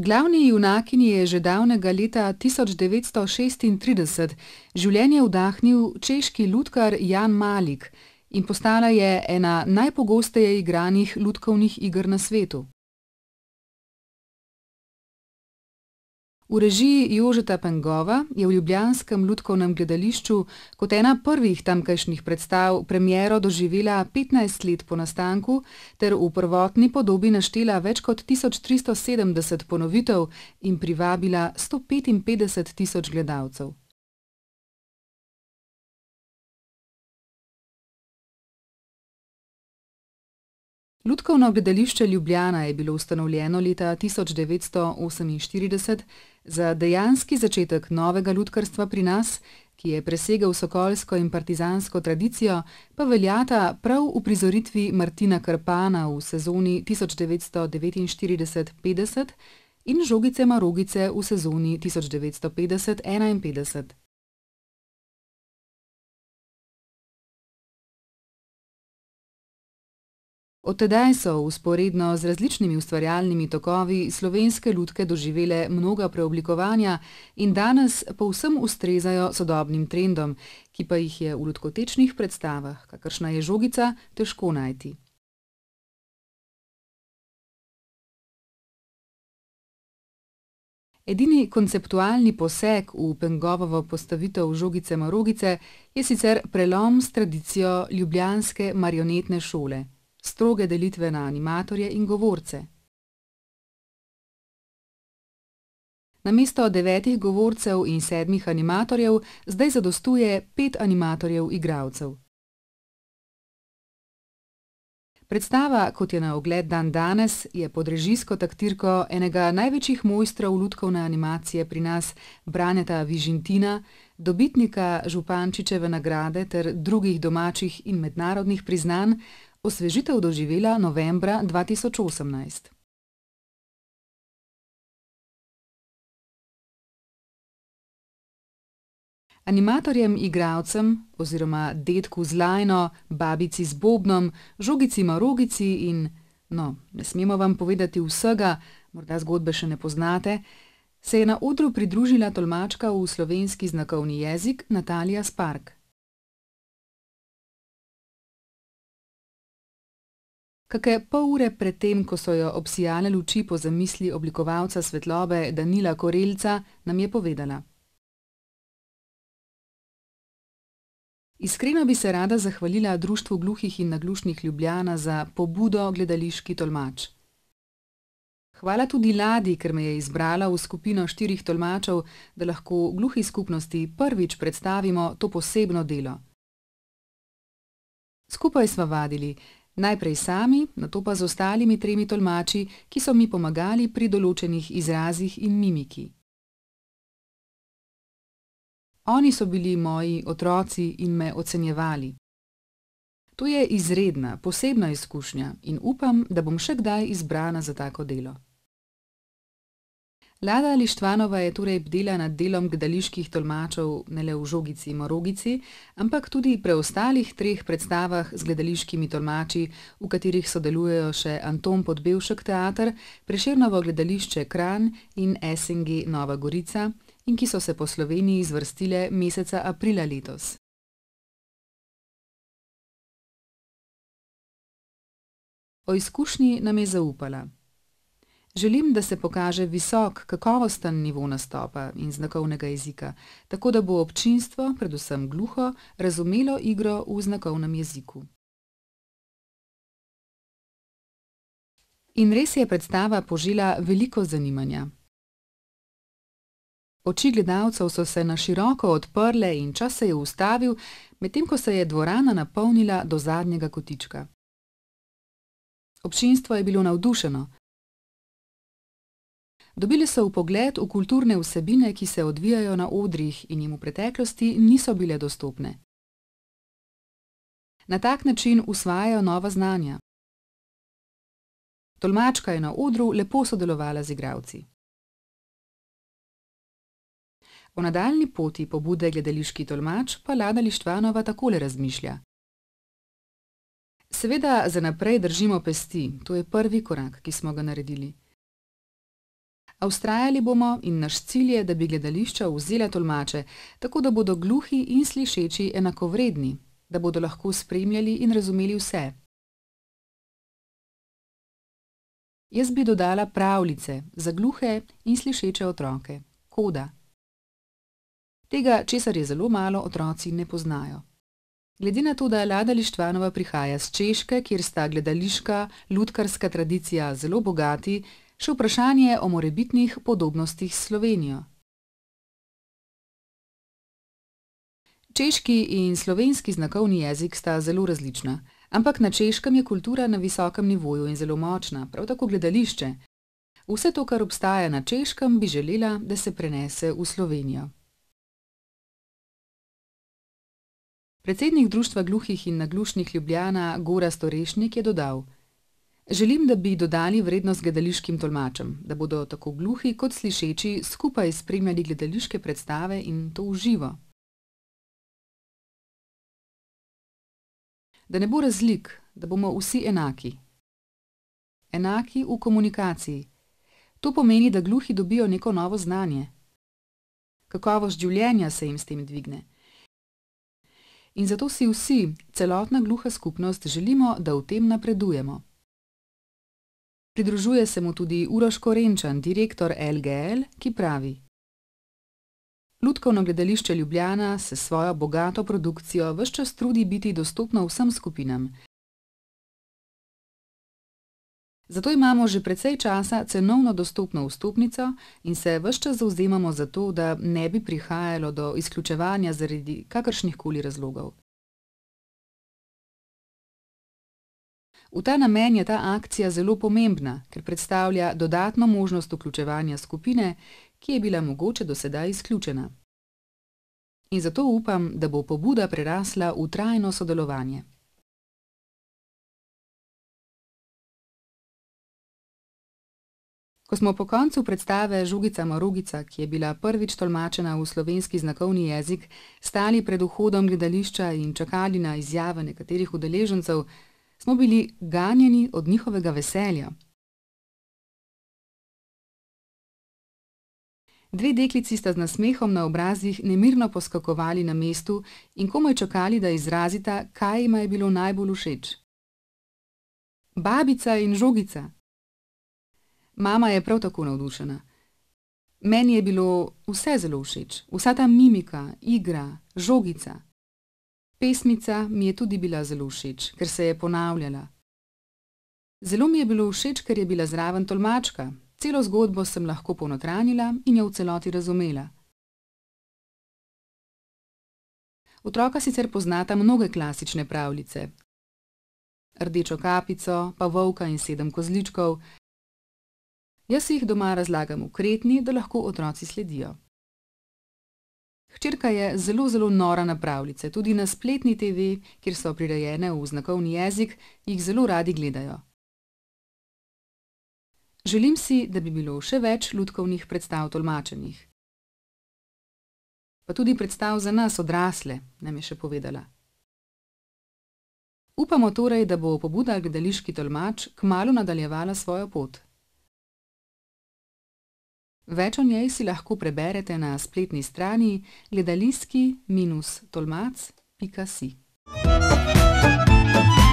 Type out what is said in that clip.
Glavni junakinji je že davnega leta 1936 življenje vdahnil češki lutkar Jan Malik in postala je ena najpogosteje igranih lutkovnih iger na svetu. V režiji Jožeta Pengova je v ljubljanskem lutkovnem gledališču kot ena prvih tamkajšnjih predstav premiero doživela 15 let po nastanku ter v prvotni podobi naštela več kot 1370 ponovitev in privabila 155.000 gledalcev. Lutkovno gledališče Ljubljana je bilo ustanovljeno leta 1948 za dejanski začetek novega lutkarstva pri nas, ki je presegel sokolsko in partizansko tradicijo, pa veljata prav uprizoritvi Martina Krpana v sezoni 1949-50 in Žogice Marogice v sezoni 1950-51. Od tedaj so vzporedno z različnimi ustvarjalnimi tokovi slovenske lutke doživele mnoga preoblikovanja in danes povsem ustrezajo sodobnim trendom, ki pa jih je v lutkotečnih predstavah, kakršna je Žogica, težko najti. Edini konceptualni poseg v Pengovovo postavitev Žogice Marogice je sicer prelom s tradicijo ljubljanske marionetne šole, stroge delitve na animatorje in govorce. Namesto 9 govorcev in 7 animatorjev zdaj zadostuje 5 animatorjev igralcev. Predstava, kot je na ogled dandanes, je pod režijsko taktirko enega največjih mojstrov lutkovne animacije pri nas, Braneta Vižintina, dobitnika Župančičeve nagrade ter drugih domačih in mednarodnih priznanj, osvežitev doživela novembra 2018. Animatorjem, igralcem oziroma dedku z lajno, babici z bobnom, Žogici Marogici in, ne smemo vam povedati vsega, morda zgodbe še ne poznate, se je na odru pridružila tolmačka v slovenski znakovni jezik Natalija Spark. Kake pol ure pred tem, ko so jo obsijale luči po zamisli oblikovalca svetlobe Danila Korelca, nam je povedala: Iskreno bi se rada zahvalila Društvu gluhih in naglušnih Ljubljana za pobudo gledališki tolmač. Hvala tudi Ladi, ker me je izbrala v skupino 4 tolmačev, da lahko gluhi skupnosti prvič predstavimo to posebno delo. Skupaj sva vadili, najprej sami, nato pa z ostalimi 3 tolmači, ki so mi pomagali pri določenih izrazih in mimiki. Oni so bili moji otroci in me ocenjevali. To je izredna, posebna izkušnja in upam, da bom še kdaj izbrana za tako delo. Lada Lištvanova je torej bdela nad delom gledaliških tolmačev ne le v Žogici Marogici, ampak tudi preostalih 3 predstavah z gledališkimi tolmači, v katerih sodelujejo še Anton Podbevšek teater, Prešernovo gledališče Kranj in SNG Nova Gorica, in ki so se po Sloveniji zvrstile meseca aprila letos. O izkušnji nam je zaupala: Želim, da se pokaže visok, kakovosten nivo nastopa in znakovnega jezika, tako da bo občinstvo, predvsem gluho, razumelo igro v znakovnem jeziku. In res je predstava požela veliko zanimanja. Oči gledalcev so se na široko odprle in čas se je ustavil, medtem ko se je dvorana napolnila do zadnjega kotička. Občinstvo je bilo navdušeno. Dobili so vpogled v kulturne vsebine, ki se odvijajo na odrih in jim v preteklosti niso bile dostopne. Na tak način usvajajo nova znanja. Tolmačka je na odru lepo sodelovala z igralci. O nadaljnji poti pobude gledališki tolmač pa Lada Lištvanova takole razmišlja: Seveda za naprej držimo pesti, to je prvi korak, ki smo ga naredili. A vztrajali bomo in naš cilj je, da bi gledališča vzela tolmače, tako da bodo gluhi in slišeči enakovredni, da bodo lahko spremljali in razumeli vse. Jaz bi dodala pravljice za gluhe in slišeče otroke, koda. Tega, česar je zelo malo, otroci ne poznajo. Glede na to, da Lada Lištvanova prihaja s Češke, kjer sta gledališka, lutkarska tradicija zelo bogati, še vprašanje o morebitnih podobnostih s Slovenijo. Češki in slovenski znakovni jezik sta zelo različna, ampak na Češkem je kultura na visokem nivoju in zelo močna, prav tako gledališče. Vse to, kar obstaja na Češkem, bi želela, da se prenese v Slovenijo. Predsednik Društva gluhih in naglušnih Ljubljana Gorazd Orešnik je dodal: Želim, da bi dodali vrednost gledališkim tolmačem, da bodo tako gluhi kot slišeči skupaj spremljali gledališke predstave in to v živo. Da ne bo razlik, da bomo vsi enaki. Enaki v komunikaciji. To pomeni, da gluhi dobijo neko novo znanje. Kakovost življenja se jim s tem dvigne. In zato si vsi, celotna gluha skupnost, želimo, da v tem napredujemo. Pridružuje se mu tudi Uroš Korenčan, direktor LGL, ki pravi: Lutkovno gledališče Ljubljana se s svojo bogato produkcijo ves čas trudi biti dostopno vsem skupinam. Zato imamo že precej časa cenovno dostopno vstopnico in se ves čas zavzemamo za to, da ne bi prihajalo do izključevanja zaradi kakršnihkoli razlogov. V ta namen je ta akcija zelo pomembna, ker predstavlja dodatno možnost vključevanja skupine, ki je bila mogoče do sedaj izključena. In zato upam, da bo pobuda prerasla v trajno sodelovanje. Ko smo po koncu predstave Žogica Marogica, ki je bila prvič tolmačena v slovenski znakovni jezik, stali pred vhodom gledališča in čakali na izjave nekaterih udeležencev, smo bili ganjeni od njihovega veselja. Dve deklici sta z nasmehom na obrazih nemirno poskakovali na mestu in komaj čakali, da izrazita, kaj jima je bilo najbolj všeč. Babica in Žogica. Mama je prav tako navdušena. Meni je bilo vse zelo všeč, vsa ta mimika, igra, žogica. Pesmica mi je tudi bila zelo všeč, ker se je ponavljala. Zelo mi je bilo všeč, ker je bila zraven tolmačka. Celo zgodbo sem lahko ponotranjila in jo v celoti razumela. Otroka sicer poznata mnoge klasične pravljice. Rdečo kapico, pa Volka in 7 kozličkov. Jaz jih doma razlagam v kretni, da lahko otroci sledijo. Hčerka je zelo nora na pravljice, tudi na spletni TV, kjer so prirejene v znakovni jezik, jih zelo radi gledajo. Želim si, da bi bilo še več lutkovnih predstav tolmačenih. Pa tudi predstav za nas odrasle, nam je še povedala. Upamo torej, da bo pobuda Gledališki tolmač kmalu nadaljevala svojo pot. Več o njej si lahko preberete na spletni strani gledaliski-tolmac.si.